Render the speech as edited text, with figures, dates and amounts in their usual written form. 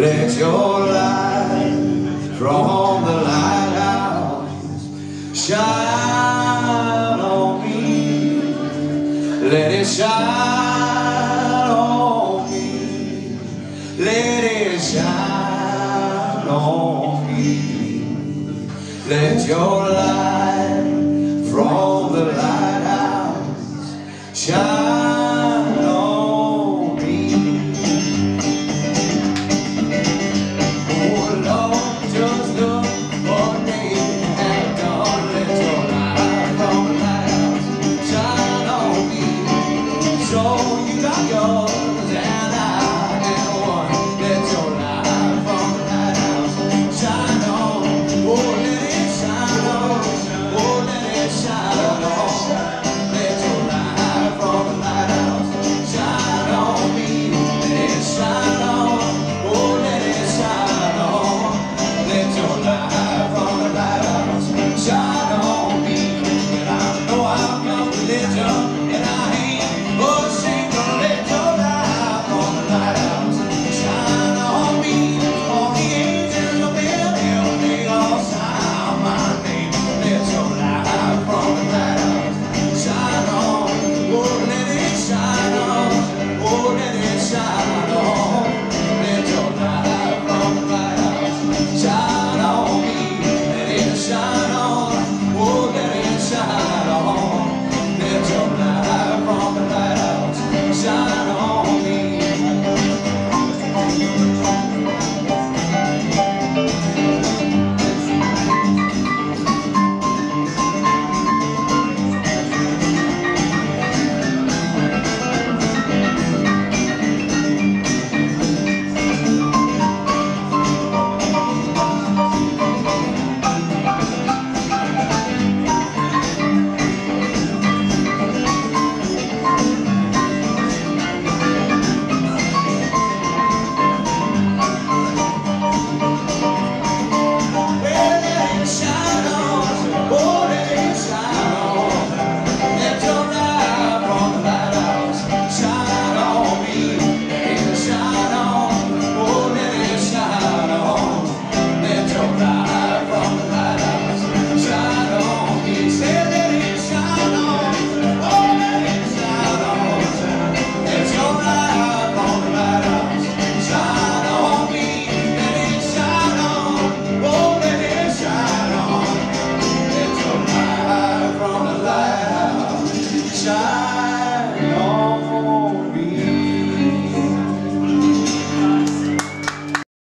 Let your light from the lighthouse shine on me. Let it shine on me. Let it shine on me. Let your light from the lighthouse shine on me. Oh Lord, just look what they have done. Let your light from the lighthouse shine on me. So you got yours.